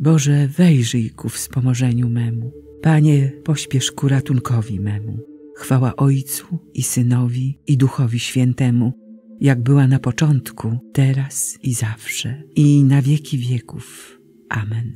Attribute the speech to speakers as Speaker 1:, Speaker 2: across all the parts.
Speaker 1: Boże, wejrzyj ku wspomożeniu memu. Panie, pośpiesz ku ratunkowi memu. Chwała Ojcu i Synowi i Duchowi Świętemu, jak była na początku, teraz i zawsze, i na wieki wieków. Amen.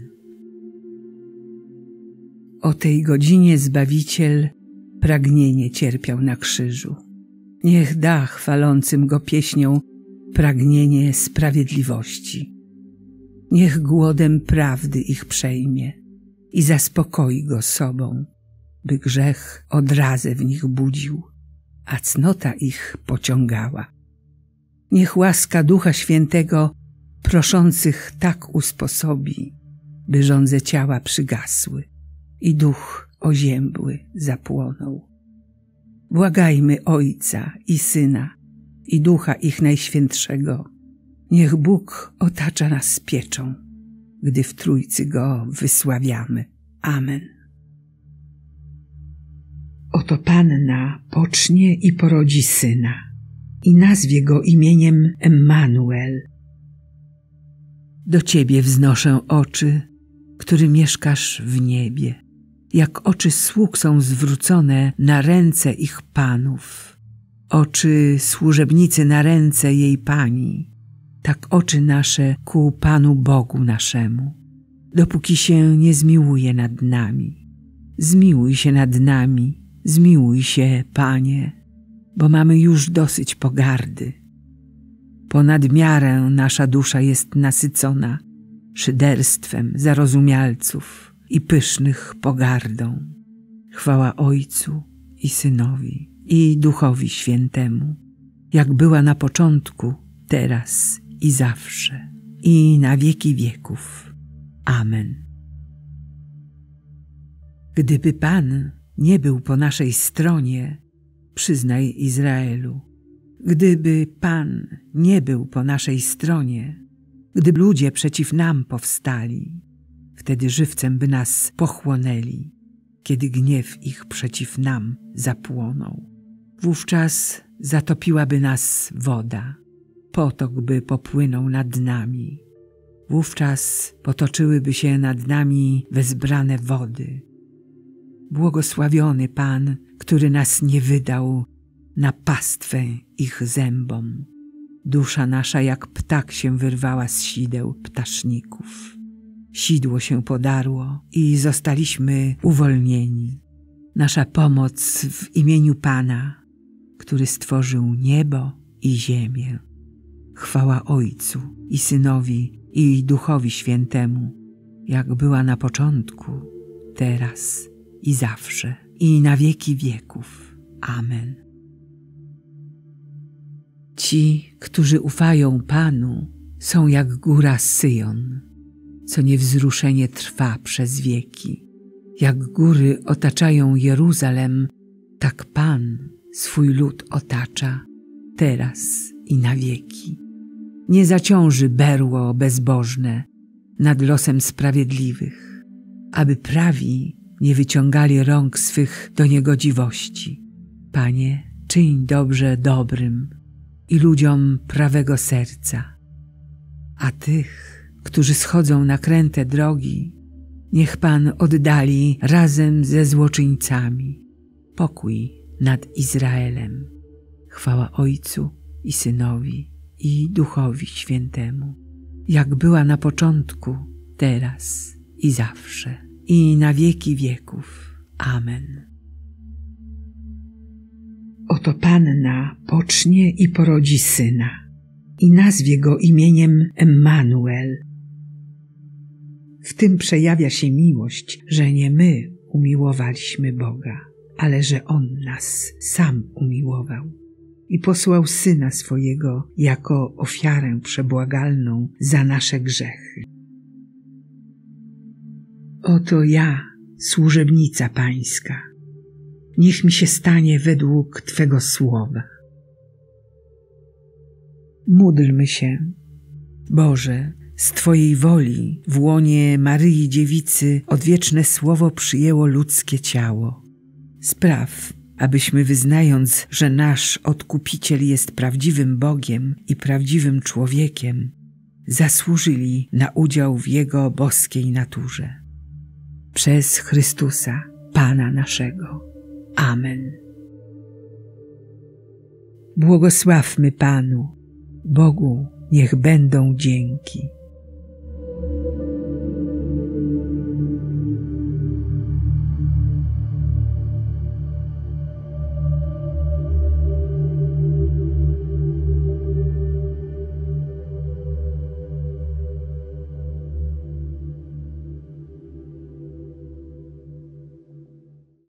Speaker 1: O tej godzinie Zbawiciel pragnienie cierpiał na krzyżu. Niech da chwalącym Go pieśnią pragnienie sprawiedliwości. Niech głodem prawdy ich przejmie i zaspokoi Go sobą, by grzech odrazę w nich budził, a cnota ich pociągała. Niech łaska Ducha Świętego proszących tak usposobi, by żądze ciała przygasły i duch oziębły zapłonął. Błagajmy Ojca i Syna i Ducha ich Najświętszego. Niech Bóg otacza nas pieczą, gdy w Trójcy Go wysławiamy. Amen. Oto Panna pocznie i porodzi Syna i nazwie Go imieniem Emmanuel. Do Ciebie wznoszę oczy, który mieszkasz w niebie. Jak oczy sług są zwrócone na ręce ich panów, oczy służebnicy na ręce jej Pani, tak oczy nasze ku Panu Bogu naszemu, dopóki się nie zmiłuje nad nami. Zmiłuj się nad nami, zmiłuj się, Panie, bo mamy już dosyć pogardy. Ponad miarę nasza dusza jest nasycona szyderstwem zarozumialców i pysznych pogardą. Chwała Ojcu i Synowi i Duchowi Świętemu, jak była na początku, teraz i zawsze, i na wieki wieków. Amen. Gdyby Pan nie był po naszej stronie, przyznaj Izraelu, gdyby Pan nie był po naszej stronie, gdyby ludzie przeciw nam powstali, wtedy żywcem by nas pochłonęli, kiedy gniew ich przeciw nam zapłonął. Wówczas zatopiłaby nas woda, potok by popłynął nad nami. Wówczas potoczyłyby się nad nami wezbrane wody. Błogosławiony Pan, który nas nie wydał na pastwę ich zębom. Dusza nasza jak ptak się wyrwała z sideł ptaszników. Sidło się podarło i zostaliśmy uwolnieni. Nasza pomoc w imieniu Pana, który stworzył niebo i ziemię. Chwała Ojcu i Synowi i Duchowi Świętemu, jak była na początku, teraz i zawsze, i na wieki wieków. Amen. Ci, którzy ufają Panu, są jak góra Syjon, co niewzruszenie trwa przez wieki. Jak góry otaczają Jeruzalem, tak Pan swój lud otacza, teraz i na wieki. Nie zaciąży berło bezbożne nad losem sprawiedliwych, aby prawi nie wyciągali rąk swych do niegodziwości. Panie, czyń dobrze dobrym i ludziom prawego serca, a tych, którzy schodzą na kręte drogi, niech Pan oddali razem ze złoczyńcami. Pokój nad Izraelem. Chwała Ojcu i Synowi i Duchowi Świętemu, jak była na początku, teraz i zawsze, i na wieki wieków. Amen. Oto Panna pocznie i porodzi Syna i nazwie Go imieniem Emmanuel. W tym przejawia się miłość, że nie my umiłowaliśmy Boga, ale że On nas sam umiłował i posłał Syna swojego jako ofiarę przebłagalną za nasze grzechy. Oto ja, służebnica Pańska, niech mi się stanie według Twego słowa. Módlmy się. Boże, z Twojej woli w łonie Maryi Dziewicy odwieczne słowo przyjęło ludzkie ciało. Spraw, abyśmy wyznając, że nasz Odkupiciel jest prawdziwym Bogiem i prawdziwym człowiekiem, zasłużyli na udział w Jego boskiej naturze. Przez Chrystusa, Pana naszego. Amen. Błogosławmy Panu, Bogu niech będą dzięki.